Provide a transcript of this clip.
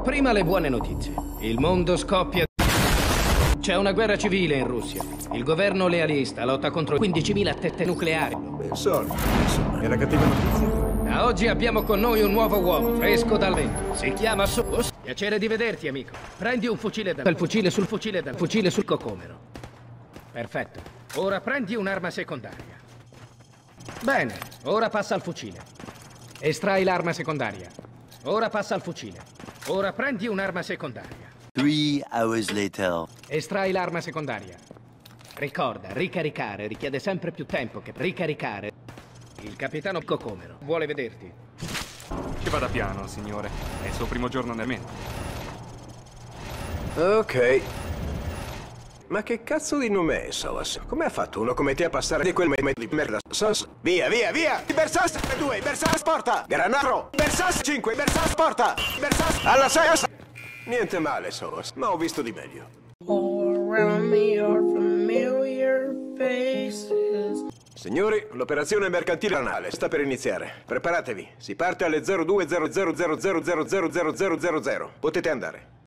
Prima le buone notizie. Il mondo scoppia. C'è una guerra civile in Russia. Il governo lealista lotta contro 15.000 tette nucleari. Ben solito, insomma. E la cattiva notizia? Da oggi abbiamo con noi un nuovo uomo, fresco dal vento. Si chiama Sos. Piacere di vederti, amico. Prendi un fucile dal fucile sul cocomero. Perfetto. Ora prendi un'arma secondaria. Bene, ora passa al fucile. Estrai l'arma secondaria. Ora passa al fucile. Ora prendi un'arma secondaria. 3 hours later. Estrai l'arma secondaria. Ricorda, ricaricare richiede sempre più tempo che ricaricare. Il capitano Cocomero vuole vederti. Ci vada piano, signore. È il suo primo giorno nel mente. Ok. Ma che cazzo di nome è, Solas? Come ha fatto uno come te a passare di quel meme di merda? Sos? Via, via, via! Ibersas 2, Ibersas porta! Granaro! Ibersas 5, Ibersas porta! Ibersas alla 6! Niente male, Solas, ma ho visto di meglio. All around me are familiar faces. Signori, l'operazione mercantile anale sta per iniziare. Preparatevi. Si parte alle 020000000000. Potete andare.